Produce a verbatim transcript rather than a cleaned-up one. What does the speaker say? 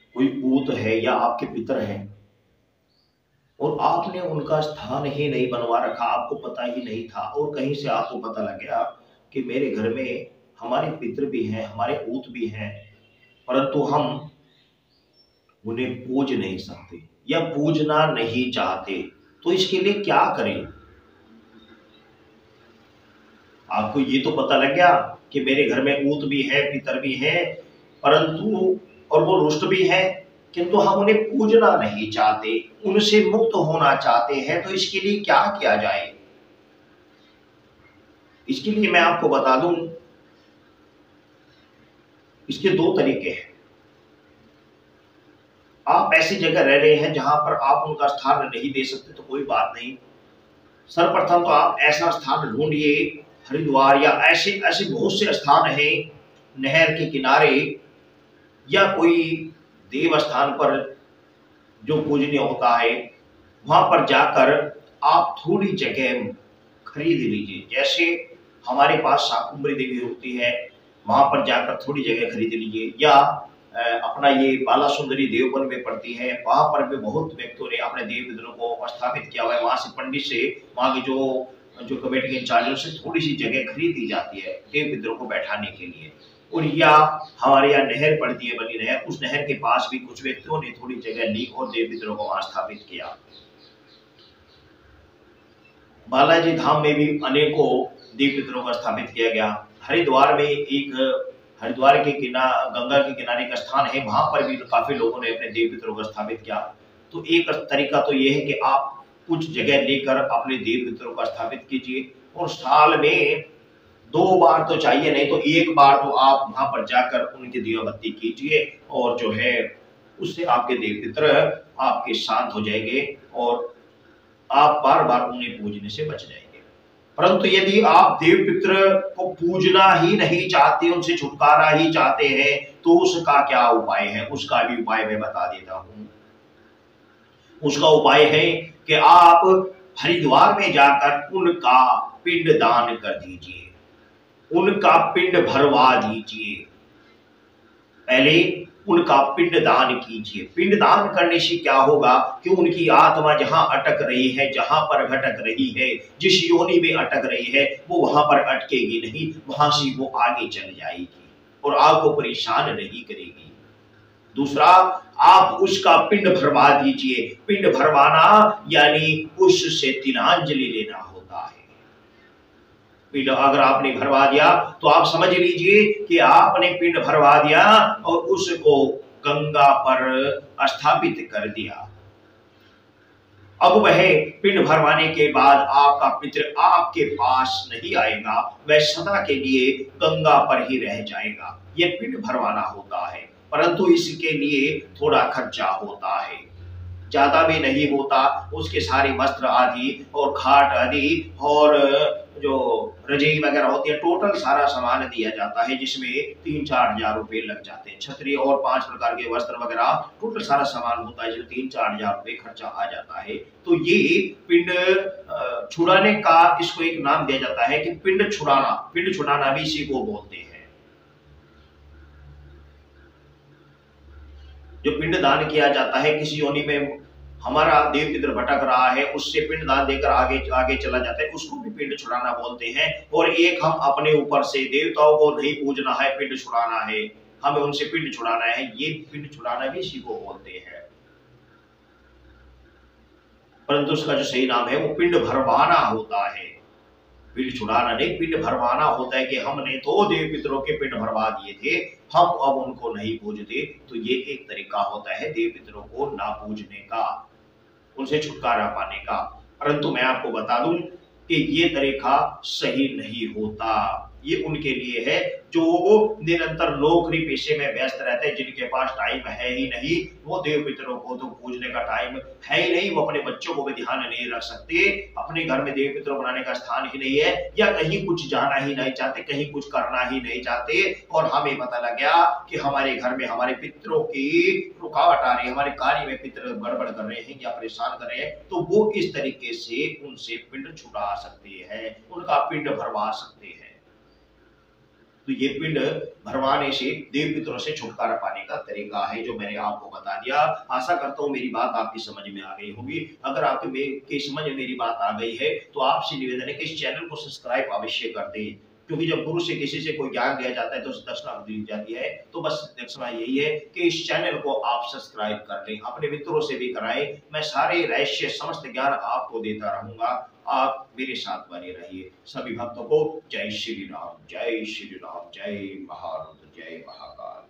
कोई पूत है या आपके पितर हैं और आपने उनका स्थान ही नहीं बनवा रखा, आपको पता ही नहीं था, और कहीं से आपको पता लग गया कि मेरे घर में हमारे पितर भी हैं, हमारे पूत भी हैं, परंतु हम उन्हें पूज नहीं सकते या पूजना नहीं चाहते, तो इसके लिए क्या करें? आपको ये तो पता लग गया कि मेरे घर में पूत भी है, पितर भी है, परंतु और वो रुष्ट भी है, किंतु हम उन्हें पूजना नहीं चाहते, उनसे मुक्त होना चाहते हैं, तो इसके लिए क्या किया जाए? इसके लिए मैं आपको बता दूं, इसके दो तरीके हैं। आप ऐसी जगह रह रहे हैं जहां पर आप उनका स्थान नहीं दे सकते तो कोई बात नहीं। सर्वप्रथम तो आप ऐसा स्थान ढूंढिए, हरिद्वार या ऐसे ऐसे बहुत से स्थान हैं नहर के किनारे या कोई देव स्थान पर जो पूजनीय होता है, वहां पर जाकर आप थोड़ी जगह खरीद लीजिए। जैसे हमारे पास शाकुंभरी देवी होती है, वहां पर जाकर थोड़ी जगह खरीद लीजिए, या अपना ये बाला सुंदरी देवबन में पड़ती है, वहां पर भी बहुत व्यक्तियों ने अपने देव पितरों को स्थापित किया हुआ है। वहां से पंडित से, वहां की जो जो कमेटी के इंचार्जों से थोड़ी सी जगह खरीदी जाती है देव पितरों को बैठाने के लिए। और या हमारे यहाँ नहर पड़ती है, बनी नहर, उस नहर के पास भी कुछ व्यक्तियों ने थोड़ी जगह ली और देव पितरों को वहां स्थापित किया। बालाजी धाम में भी अनेकों देव पितरों का स्थापित किया गया। हरिद्वार में एक हरिद्वार के किनारे, गंगा के किनारे का स्थान है, वहां पर भी काफी लोगों ने अपने देव पितरों को स्थापित किया। तो एक तरीका तो यह है कि आप कुछ जगह लेकर अपने देव पितरों का स्थापित कीजिए, और साल में दो बार तो चाहिए, नहीं तो एक बार तो आप वहां पर जाकर उनकी दीवाबत्ती कीजिए, और जो है उससे आपके देव पितर आपके शांत हो जाएंगे और आप बार बार उन्हें पूजने से बच जाएंगे। परंतु यदि आप देव पितर को पूजना ही नहीं चाहते, उनसे छुटकारा ही चाहते हैं, तो उसका क्या उपाय है? उसका भी उपाय मैं बता देता हूं। उसका उपाय है कि आप हरिद्वार में जाकर उनका पिंड दान कर दीजिए, उनका पिंड भरवा दीजिए। पहले उनका पिंड दान कीजिए। पिंड दान करने से क्या होगा कि उनकी आत्मा जहां अटक रही है, जहां पर भटक रही है, जिस योनि में अटक रही है, वो वहां पर अटकेगी नहीं, वहां से वो आगे चल जाएगी और आपको परेशान नहीं करेगी। दूसरा, आप उसका पिंड भरवा दीजिए। पिंड भरवाना यानी उससे तिलांजलि लेना होता है। पिंड अगर आपने भरवा दिया तो आप समझ लीजिए कि आपने पिंड भरवा दिया और उसको गंगा पर स्थापित कर दिया। अब वह पिंड भरवाने के बाद आपका पितर आपके पास नहीं आएगा, वह सदा के लिए गंगा पर ही रह जाएगा। यह पिंड भरवाना होता है, परंतु इसके लिए थोड़ा खर्चा होता है, ज्यादा भी नहीं होता। उसके सारे वस्त्र आदि और खाट आदि और जो रजाई वगैरह होती है, टोटल सारा सामान दिया जाता है, जिसमें तीन चार हजार रुपए लग जाते हैं। छतरी और पांच प्रकार के वस्त्र वगैरह, टोटल सारा सामान होता है, जिसमें तीन चार हजार रुपए खर्चा आ जाता है। तो ये पिंड छुड़ाने का इसको एक नाम दिया जाता है कि पिंड छुड़ाना। पिंड छुड़ाना भी इसी को बोलते हैं। जो पिंड दान किया जाता है, किसी योनि में हमारा देव पितर भटक रहा है, उससे पिंड दान देकर आगे आगे चला जाता है, उसको भी पिंड छुड़ाना बोलते हैं। और एक हम अपने ऊपर से देवताओं को नहीं पूजना है, पिंड छुड़ाना है, हमें उनसे पिंड छुड़ाना है, ये पिंड छुड़ाना भी इसी को बोलते हैं। परंतु उसका जो सही नाम है वो पिंड भरवाना होता है। पिंड छुड़ाना नहीं, पिंड भरवाना होता है कि हमने तो देव पितरों के पिंड भरवा दिए थे, हम अब उनको नहीं पूजते। तो ये एक तरीका होता है देव पितरों को ना पूजने का, उनसे छुटकारा पाने का। परंतु मैं आपको बता दूं कि ये तरीका सही नहीं होता। ये उनके लिए है जो निरंतर नौकरी पेशे में व्यस्त रहते हैं, जिनके पास टाइम है ही नहीं। वो देव पितरों को तो पूजने का टाइम है ही नहीं, वो अपने बच्चों को भी ध्यान नहीं रख सकते, अपने घर में देव पितरों बनाने का स्थान ही नहीं है, या कहीं कुछ जाना ही नहीं चाहते, कहीं कुछ करना ही नहीं चाहते। और हमें पता लग गया कि हमारे घर में हमारे पितरों की रुकावट आ रही है, हमारे कार्य में पितर गड़बड़ कर रहे हैं या परेशान कर रहे हैं, तो वो इस तरीके से उनसे पिंड छुड़ा सकते हैं, उनका पिंड भरवा सकते हैं। तो ये पिंड भरवाने से देव पितरों से छुटकारा पाने का तरीका है, जो मैंने आपको बता दिया। आशा करता हूँ मेरी बात आपकी समझ में आ गई होगी। अगर आपके के समझ में मेरी बात आ गई है तो आपसे निवेदन है कि इस चैनल को सब्सक्राइब अवश्य कर दें, क्योंकि जब गुरु से किसी से कोई ज्ञान दिया जाता है तो उसे दक्षिणा दी जाती है। तो बस दक्षिणा यही है कि इस चैनल को आप सब्सक्राइब कर लें, अपने मित्रों से भी कराएं। मैं सारे रहस्य समस्त ज्ञान आपको देता रहूंगा, आप मेरे साथ बने रहिए। सभी भक्तों को जय श्री राम, जय श्री राम, जय महारुद्र, जय महाकाल।